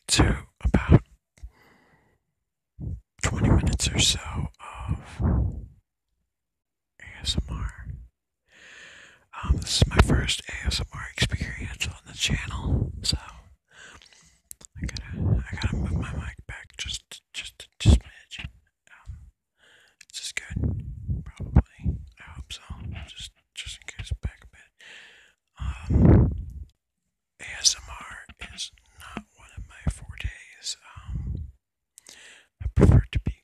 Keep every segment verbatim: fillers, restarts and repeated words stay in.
to about twenty minutes or so of A S M R. Um, this is my first A S M R experience on the channel, so I gotta I gotta move my mic back just just just a smidge. Um, is this good? Probably. I hope so. Just just in case back a bit. Um, A S M R is not one of my fortes. Um, I prefer to be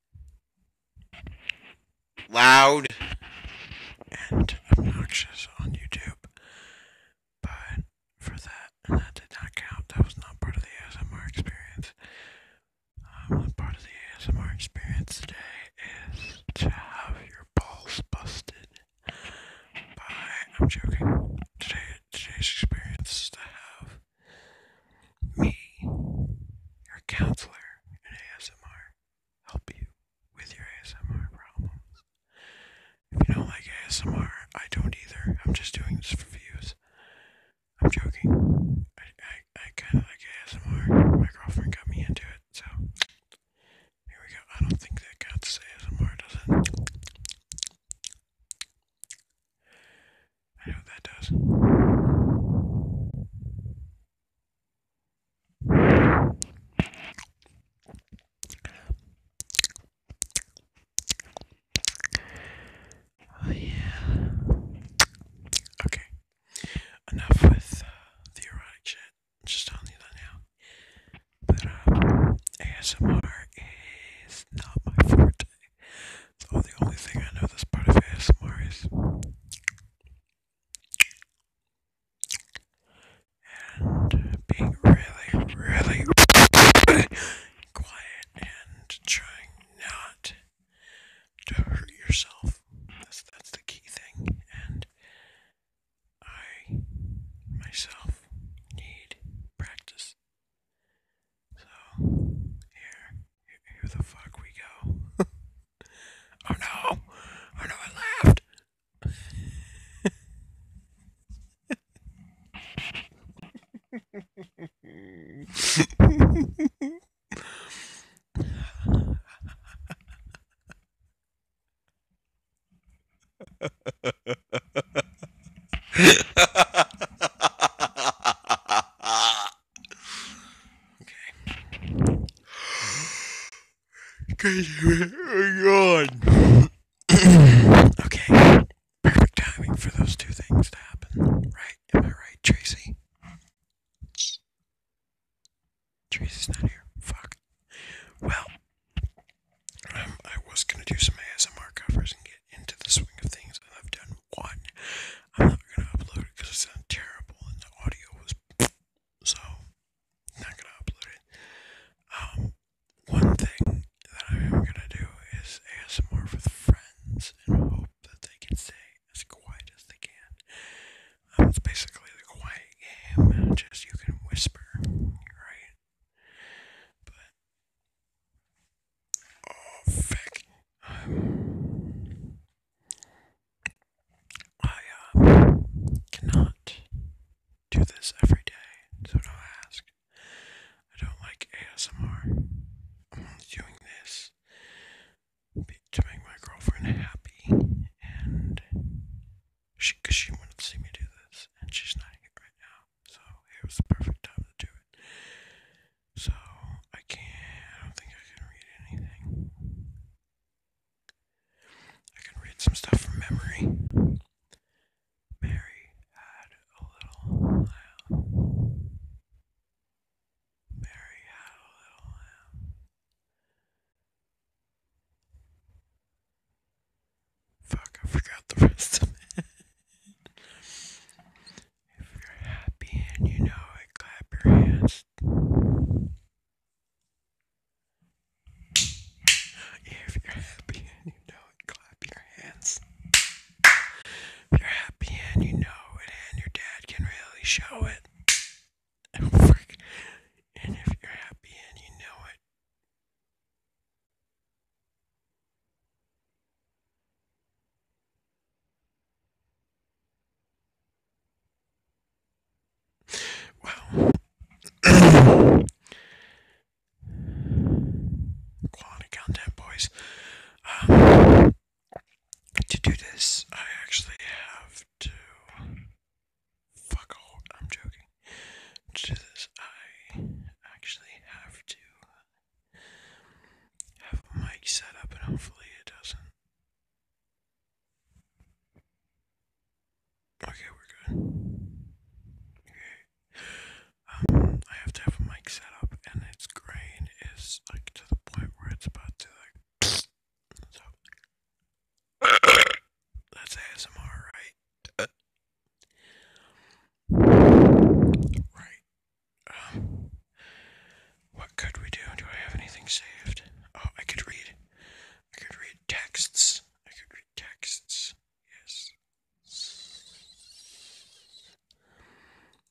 loud and obnoxious on YouTube, but for that, and that did not count. That was not part of the A S M R experience. Um, part of the A S M R experience today is to have your balls busted by, I'm joking, today, today's experience is to have me, your counselor in A S M R, help you with your A S M R problems. If you don't like A S M R, I don't either. I'm just doing this for views. I'm joking. I, I, I kind of like A S M R. My girlfriend got me into it, so here we go. I don't think that counts as A S M R, does it? I know that does. Oh, yeah. Okay. Enough with uh, the erotic shit. Just telling you that now. But uh, A S M R is not my forte. So the only thing I know that's part of A S M R is and being really, really quiet and trying not to hurt yourself. That's that's the key thing. And I myself need practice. So here, here, here the fuck we go. Oh no! Oh no! I laughed. Okay. Oh God. Okay. Perfect timing for those two things to happen. Right? Am I right, Tracy? Tracy's not here. Fuck. Well, um, I was gonna do some A S M R covers and get into the swing of things, and I've done one. I'm not gonna upload it because it sounded terrible and the audio was so. Not gonna upload it. Um, one thing that I am gonna do is A S M R with friends and hope that they can stay as quiet as they can. Um, it's basically the quiet game, just you can whisper, right? But oh fuck, um, I uh, cannot do this every day, so don't ask. I don't like A S M R. I'm only doing this to make my girlfriend happy, and she, cause she wanted to see me do this, and she's not here right now, so it was the perfect time to do it. So I can't. I don't think I can read anything. I can read some stuff from memory. Mary had a little lamb. Mary had a little lamb. Fuck, I forgot the rest of it. If you're happy and you know it, clap your hands. If you're happy and you know it, clap your hands. If you're happy and you know it, and your dad can really show it. Oh, frick. And if you're happy and you know it, well,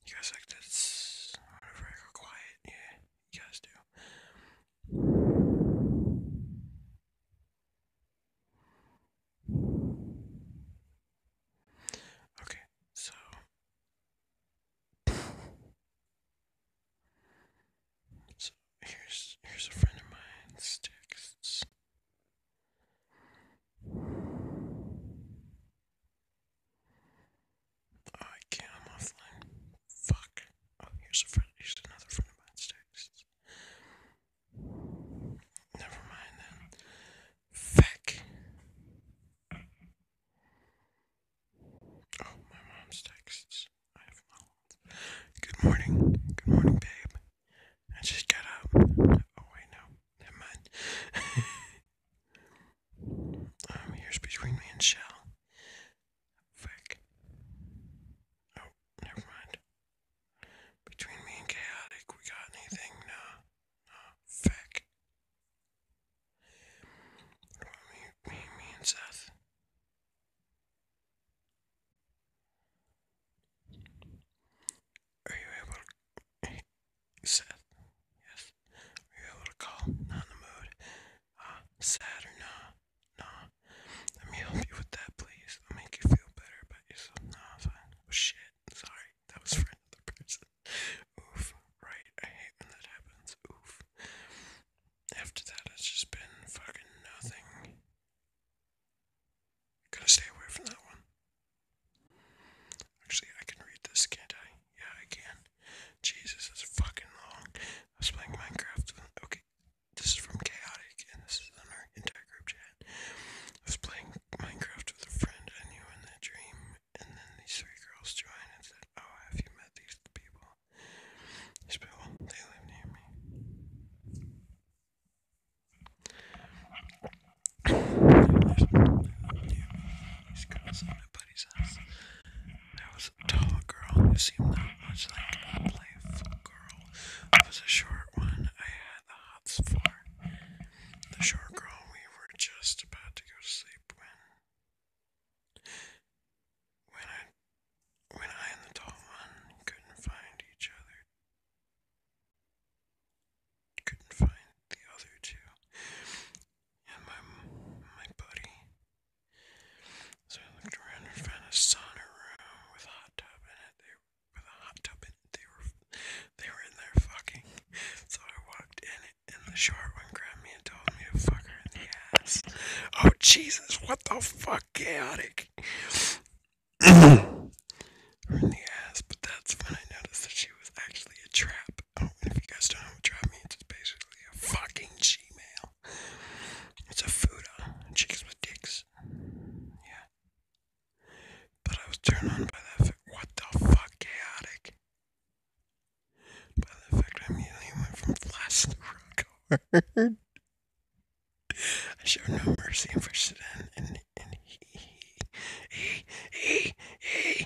You guys like this? Whenever I go quiet, yeah, you guys do. Okay, so so here's here's a friend of mine's texts. Oh, I can't. I'm offline. Fuck. Oh, here's a friend. Here's another friend of mine's texts. Never mind then. Feck. Oh, my mom's texts. I have no. Good morning. Good morning, babe. I just got up. Oh wait, no. Never mind. um, here's between me and Shell. Feck. Oh, never mind. Between me and Chaotic, we got anything? No. No. Feck. What about me, me, me and Seth? Are you able to... Seth? Yes. Are you able to call? Not in the mood. Uh, sad or nah? Nah. Let me help you with that, please. I'll make you feel better about yourself. Nah, fine. Oh shit. Sorry. That was for another person. Oof. Right. I hate when that happens. Oof. After that, it's just been fucking nothing. Gotta stay away from that one. Actually, I can read this, can't I? Yeah, I can. Jesus, it's fucking long. I was playing Minecraft. Okay, this is from Chaotic, and this is on our entire group chat. I was playing Minecraft with a friend I knew in that dream, and then these three girls joined and said, "Oh, have you met these people? These people, they live near me." These girls at my buddy's house. There was a tall girl who seemed not much like a playful girl. There was a short one I had the hots for. The short girl, we were just about to go to sleep when when I when I and the tall one couldn't find each other. Couldn't find the other two. And my my buddy. So I looked around and found a sauna room with a hot tub in it. They with a hot tub in it. They were they were in there fucking. So I walked in it, and the short one grabbed me and told me to fuck her in the ass. Oh Jesus! What the fuck, Chaotic? Her in the ass, but that's when I noticed that she was actually a trap. Oh, if you guys don't know what trap means, it's basically a fucking Gmail. It's a fuda. Chicks with dicks. Yeah. But I was turned on by that fact. What the fuck, Chaotic? By the fact I immediately went from flash to rock hard. I showed no mercy for Sedan, and, and he, he, he, he,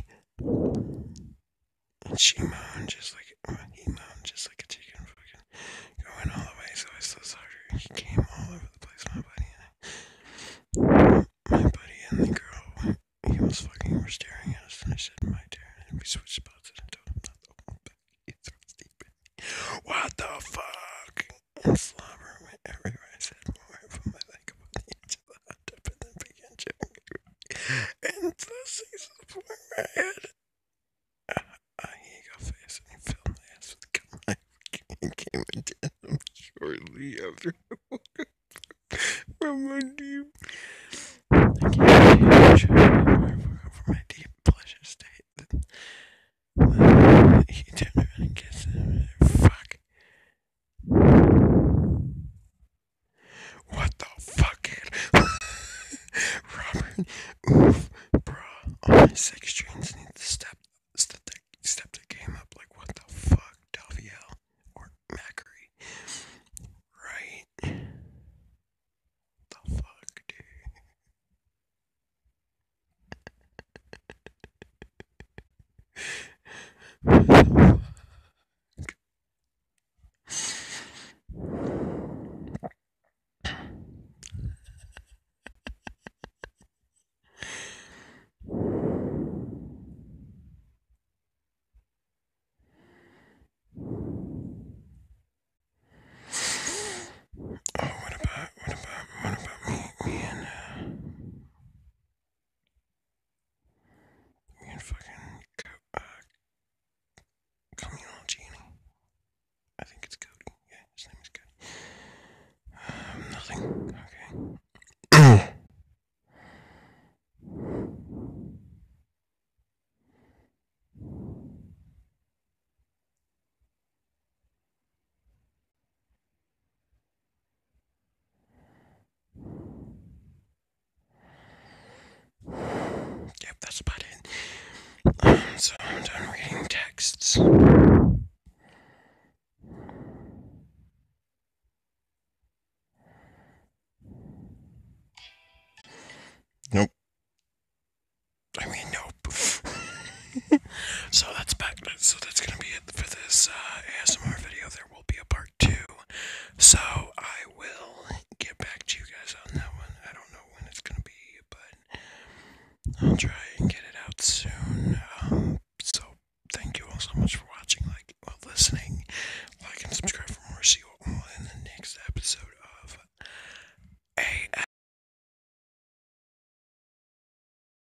and she moaned just like, well, he moaned just like a chicken fucking going all the way, so I still saw her. He came all over the place, my buddy and I. My buddy and the girl, he was fucking, were staring at us, and I said, my turn, and we switched spots, and I told him not to hold back. He thrust deep in me. What the fuck? And slobber went everywhere. I said more, I put my leg up on the edge of the hot tub, and then began chewing it. And the six of the point where I had uh, he got face, and he filled my ass with cum. I came into him shortly after I woke up from my deep I came shortly from my deep pleasure state. Then he turned around and kissed him. Fuck. What the fuck, kid? Robert, oof, bro. All my sex dreams need to step, step, the, step the game up. Like, what the fuck, Daviel or Macri? Right? The fuck, dude? What the fuck? minutes. Nope. I mean, nope. So that's back. So that's gonna be it for this uh, A S M R video. There will be a part two. So I will get back to you guys on that one. I don't know when it's gonna be, but I'll try and get it out soon. Um, so thank you all so much for